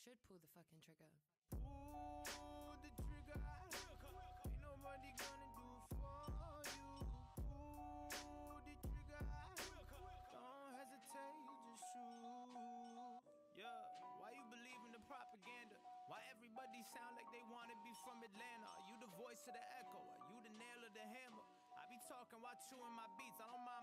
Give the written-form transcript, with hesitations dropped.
should pull the fucking trigger. Pull the trigger. Ain't nobody gonna do it for you. Pull the trigger. Don't hesitate, just shoot. Yeah, why you believe in the propaganda? Why everybody sound like they wanna be from Atlanta? Are you the voice of the echo? Are you the nail of the hammer? I be talking while chewing my beats. I don't mind